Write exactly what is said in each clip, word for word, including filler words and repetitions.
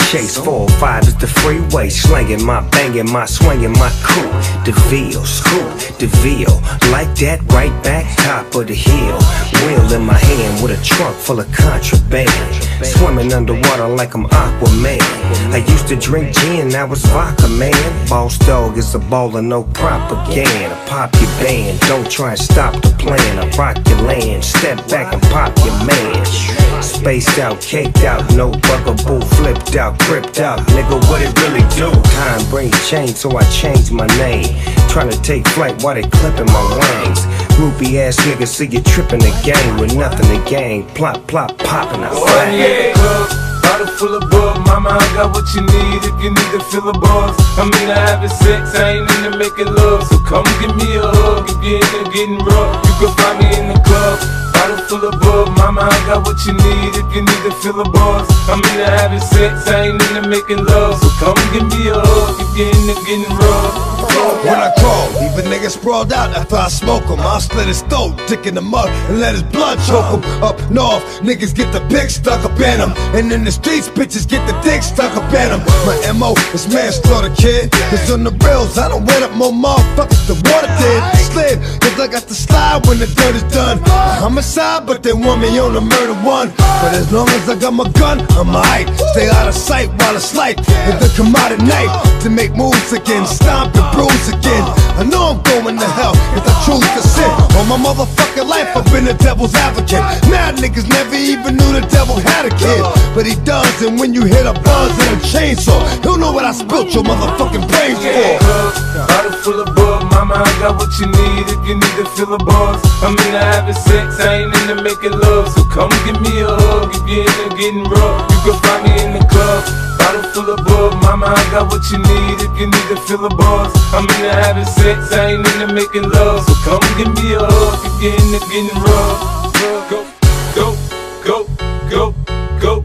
chase. Four or five is the freeway, slanging my, banging my, swinging my crew. DeVille, screw, DeVille, like that, right back, top of the hill. Wheel in my hand with a trunk full of contraband. Swimming underwater like I'm Aquaman. I used to drink gin, I was vodka, man. Boss dog is a baller, no propaganda. Pop your band, don't try and stop the plan. I rock your land, step back and pop your man. Spaced out, caked out, no bugaboo, flipped out, cripped out. Nigga, what it really do? Time brings change, so I changed my name. Trying to take flight while they clipping my wings. Groupie ass niggas see you tripping the game with nothing to gain. Plop, plop, popping out. One yeah, club, bottle full of bug. Mama, I got what you need if you need to fill a buzz. I'm into having sex, I ain't into making love. So come give me a hug if you're into getting rough. You can find me in the club. Bottle full of bug, mama, I got what you need if you need to fill a buzz. I'm into having sex, I ain't into making love. So come give me a hug if you're into getting rough. When I crawl, leave a nigga sprawled out after I smoke him. I'll slit his throat, dick in the mud, and let his blood choke him. Up north, niggas get the pick stuck up in him. And in the streets, bitches get the dick stuck up in him. My M O is manslaughter, kid. Cause on the rails, I don't wet up more motherfuckers than water did. Slid, cause I got to slide when the dirt is done. A homicide, but they want me on the murder one. But as long as I got my gun, I'm alright. Stay out of sight while it's light. And then come out at night to make moves again, stomp and bruise again. I know I'm going to hell if I truly can sin. All my motherfucking life I've been the devil's advocate. Mad niggas never even knew the devil had a kid, but he does. And when you hit a buzz and a chainsaw, he'll know what I spilt your motherfucking brains for. Bottle full of bug, mama, I got what you need if you need to fill a buzz. I'm into having sex, I ain't into making love. So come give me a hug if you're into getting rough. You can find me in the club. Bottle full of bug, mama, I got what you need if you need to fill a buzz. I'm into having sex, I ain't into making love. So come give me a hug if you're into getting rough. Go, go, go, go, go,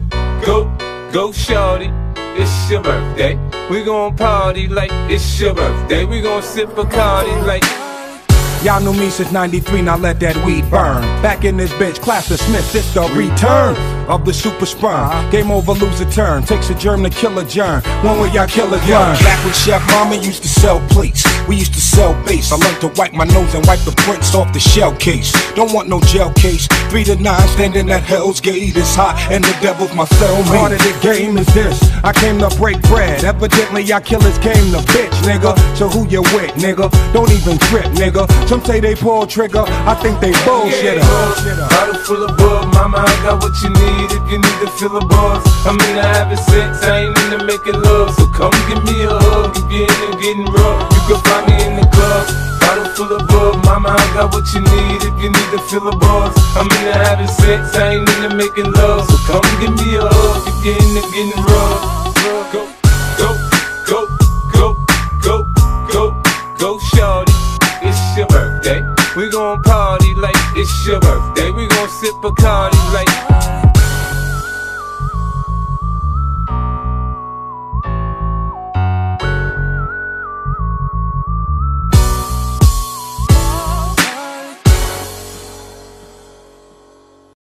go, go, shorty. It's your birthday. We gon' party like it's your birthday. We gon' sip Bacardi like. Y'all knew me since ninety-three, now let that weed burn. Back in this bitch, Class of Smith, it's the return of the super sperm. Game over, lose a turn. Takes a germ to kill a germ. One way y'all kill a germ. Back when Chef Mama used to sell plates, we used to sell base. I learned to wipe my nose and wipe the prints off the shell case. Don't want no jail case. Three to nine, standing at Hell's Gate. It's hot and the devil's my cellmate. Part of the game is this, I came to break bread. Evidently y'all killers came to bitch, nigga. So who you with, nigga? Don't even trip, nigga. Some say they pull trigger, I think they bullshitter. Yeah, bottle full of bug, mama, I got what you need if you need to fill a buzz. I'm into having sex, I ain't into making love. So come give me a hug if you're into getting rough. You can find me in the club. Bottle full of bug, mama, I got what you need if you need to fill a buzz. I'm into having sex, I ain't into making love. So come give me a hug if you're into getting rough. Go, go, go, go, go, go, go, shorty. It's your birthday. We gon' party like it's your birthday. We gon' sip Bacardi